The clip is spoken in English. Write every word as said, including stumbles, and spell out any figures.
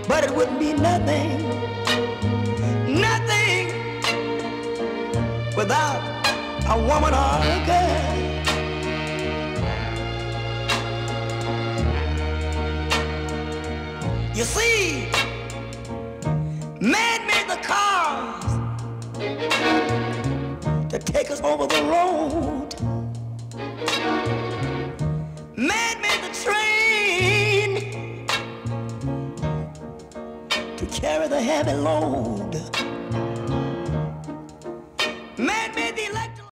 but it wouldn't be nothing, nothing without a woman or a girl. You see, man made the cars to take us over the road. Man made the train to carry the heavy load.